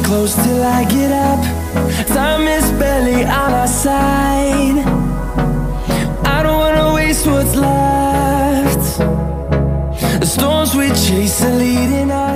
close till I get up. Time is barely on our side. I don't wanna waste what's left. The storms we chase are leading us.